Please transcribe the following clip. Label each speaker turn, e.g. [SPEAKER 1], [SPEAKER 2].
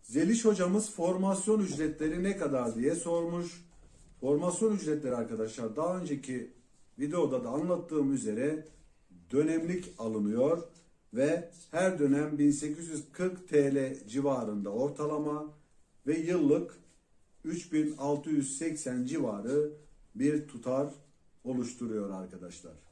[SPEAKER 1] Zeliş hocamız formasyon ücretleri ne kadar diye sormuş. Formasyon ücretleri arkadaşlar daha önceki videoda da anlattığım üzere dönemlik alınıyor ve her dönem 1840 TL civarında ortalama ve yıllık 3680 civarı bir tutar oluşturuyor arkadaşlar.